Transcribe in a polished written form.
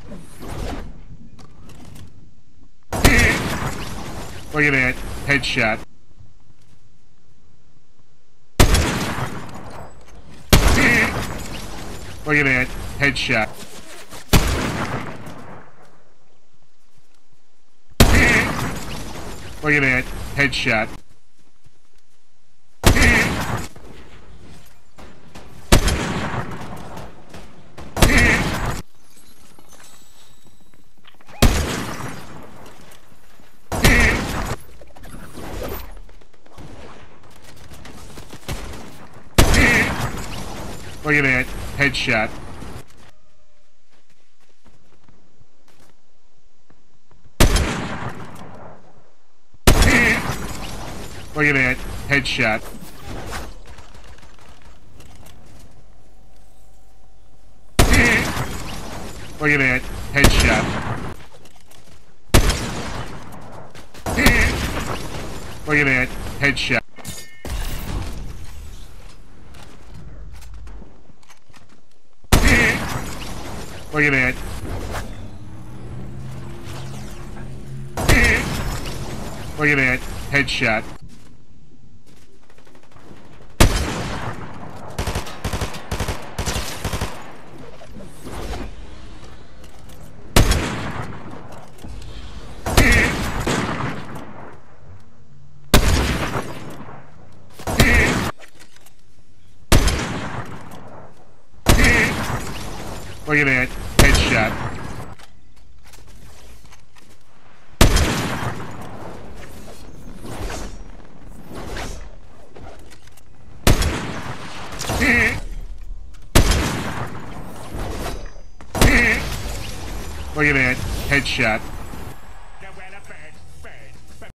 Look at that. Headshot. Look at that. Headshot. Look at that. Headshot. Look at that. Headshot. Look at that. Headshot. Look at that. Headshot. Look at that. Headshot. Look at that. Look at that. Headshot. Look at that. Headshot. Look at that. Headshot.